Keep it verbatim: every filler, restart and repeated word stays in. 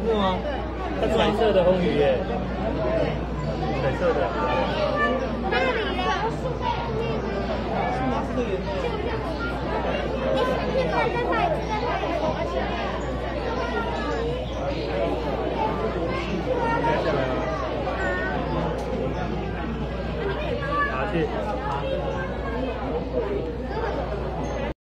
是吗？ 它彩色的红鱼耶，彩色的。 那里呢？ 什么是这个颜色？ 你你看在哪里？在哪里？ 拿去。